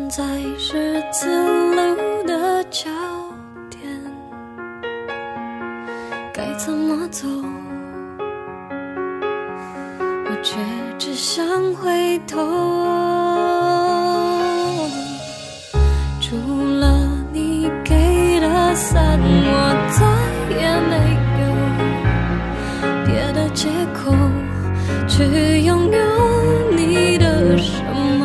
在十字路的交点，该怎么走？我却只想回头。除了你给的伞，我再也没有别的借口去拥有你的什么。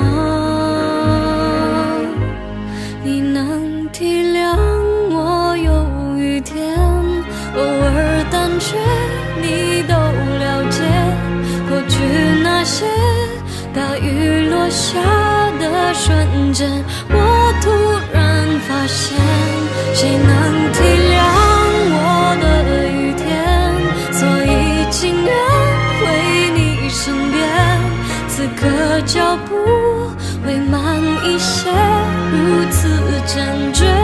你能体谅我有雨天，偶尔胆怯，你都了解。过去那些大雨落下的瞬间，我突然发现，谁能体谅我的雨天？所以情愿回你身边，此刻脚步会慢一些，如此坚决，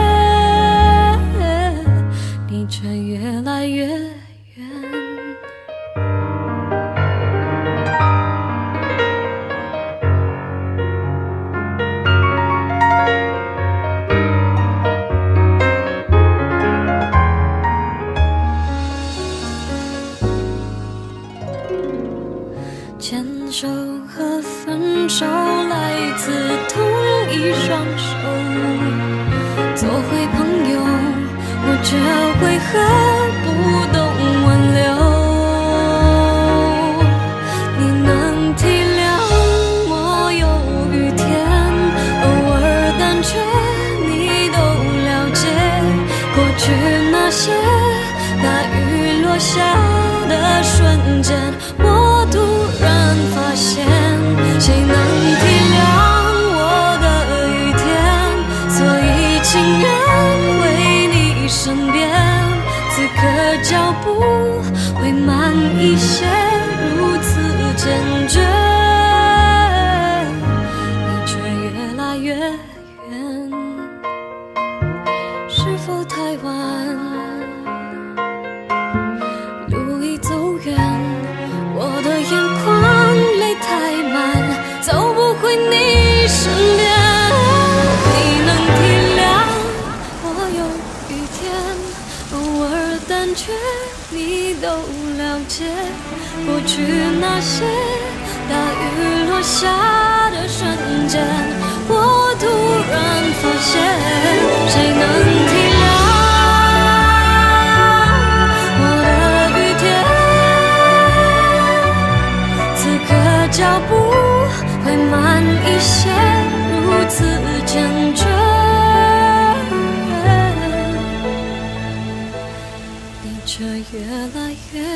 你却越来越远。牵手和分手来自同一双手，做回朋友，我却为何不懂挽留？你能体谅我有雨天，偶尔胆怯，你都了解。过去那些大雨落下的瞬间，我突然发现，谁能体谅我的雨天？所以情愿回你身边，此刻脚步会慢一些，如此坚决，你却越来越远。是否太晚？路已走远，我的眼眶泪太满，走不回你身边。你能体谅我有雨天，偶尔胆怯，你都了解。过去那些大雨落下的瞬间，我突然发现，谁能体谅我的雨天？此刻脚步会慢一些，如此坚决，你却越来越远。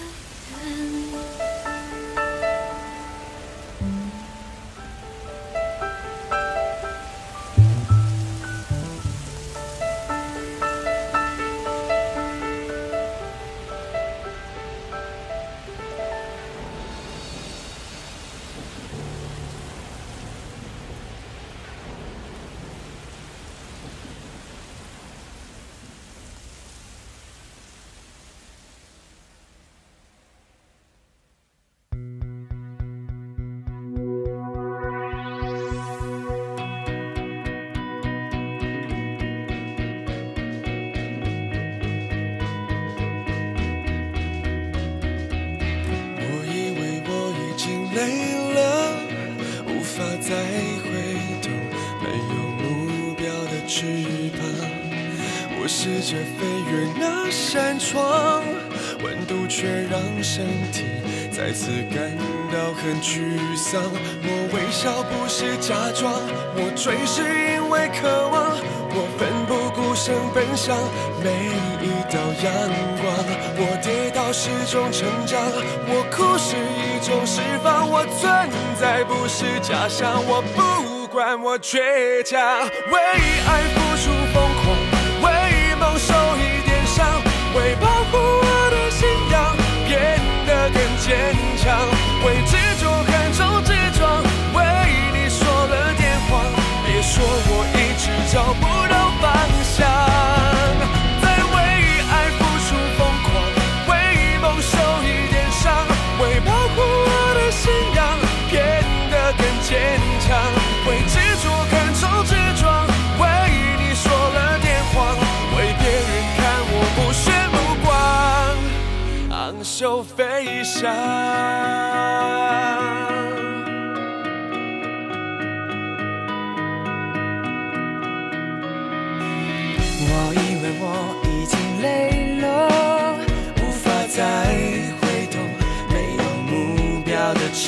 累了，无法再回头，没有目标的翅膀。我试着飞越那扇窗，温度却让身体再次感到很沮丧。我微笑不是假装，我追是因为渴望，我奋不顾身奔向每一道阳光。我跌倒是种成长，我哭是一种释放。我存在不是假象，我不管我倔强，为爱付出疯狂，为梦受一点伤，为保护我的信仰变得更坚强，为执着看重执着，为你说了点谎，别说我一直找不到方向。在为爱付出疯狂，为梦受一点伤，为保护我的信仰变得更坚强，为执着看重执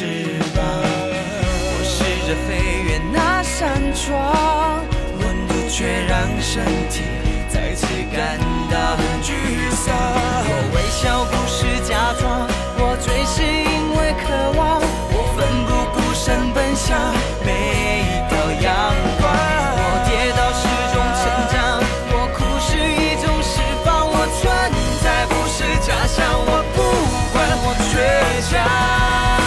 翅膀。 我试着飞越那扇窗，温度却让身体再次感到很沮丧。我微笑不是假装，我醉是因为渴望，我奋不顾身奔向每一条阳光。我跌倒是种成长，我哭是一种释放，我存在不是假象，我不管我倔强。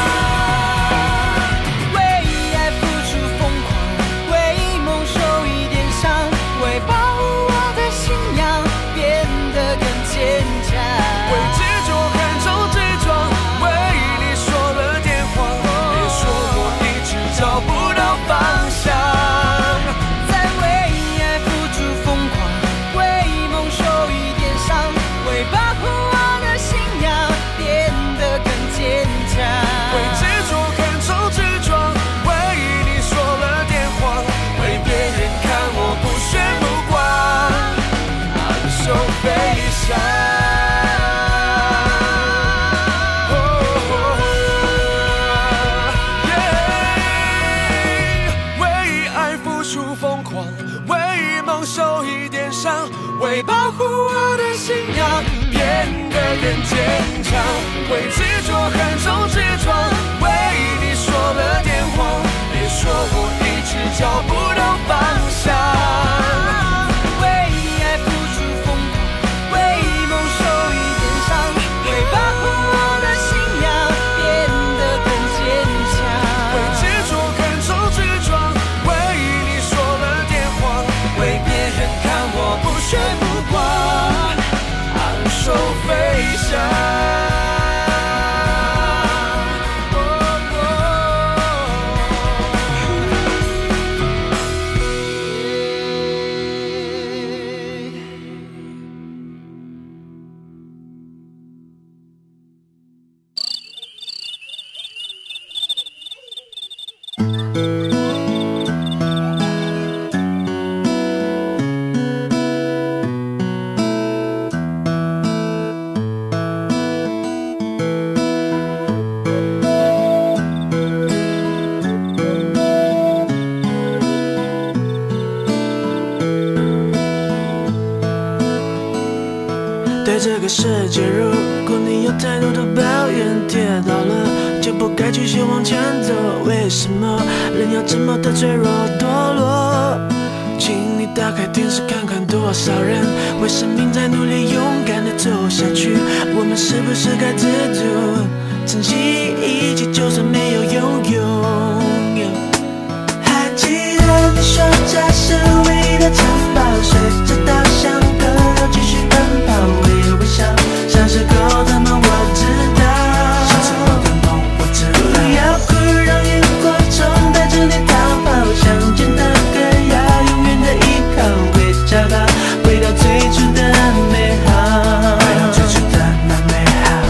为保护我的信仰变得更坚强，为执着横冲直撞，为你说了点谎，别说我一直找不到方向。为爱付出疯狂，为梦受一点伤，为保护我的信仰变得更坚强， 为执着横冲直撞，为你说了点谎， 为别人看我不学不光，昂首飞翔。 对这个世界，如果你有太多的抱怨，跌倒了就不该继续往前走。为什么人要这么的脆弱堕落？请你打开电视看看，多少人为生命在努力，勇敢的走下去。我们是不是该知足，珍惜一切，就算没有拥有？还记得你说这是唯一的城堡，随着稻香河流继续奔跑。小时候的梦我知道，小时候的梦我知道。不要哭，让萤火虫带着你逃跑，想见的歌要永远的依靠，会找到回到最初的美好，回到最初的那美好。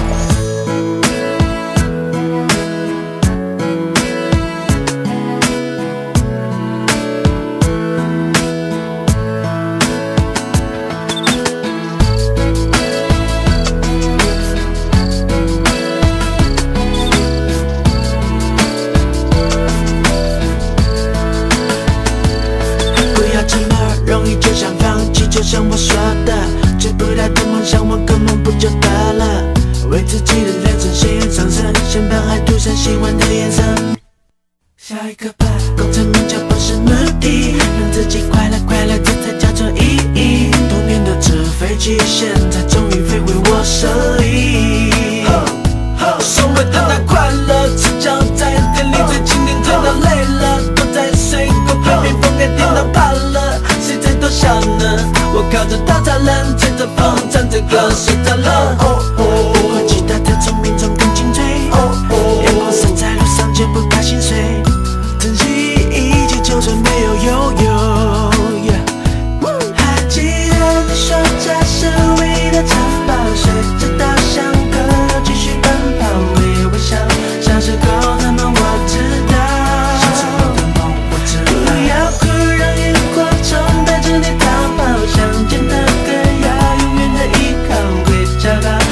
就像我说的，追不到的梦想，我根本不就得了？为自己的人生鲜艳上升，先把爱涂上喜欢的颜色。下一个吧，功成名就不是目的，让自己快乐快乐，这才叫做意义。多年的纸飞机，现在终于飞回我手里。所谓的那快乐，赤脚在店里最经典，看到累了，躲在水沟旁边，风给电到怕了，谁在偷笑呢？我靠着稻草人，吹着风，唱着歌，睡着了。不会其他的聪明中更精粹，阳光洒在路上就不怕心碎，珍惜一切，就算没有拥有。还记得你说这是唯一的城堡，随着稻香河流继续奔跑，微微笑，小时候的梦我知道，小时候的梦我知道。不要哭，让萤火虫带着你逃跑，想见的歌要永远的依靠，会找到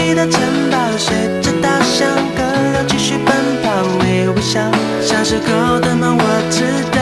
里的城堡，随着稻香河流继续奔跑，微微笑。小时候的梦我知道。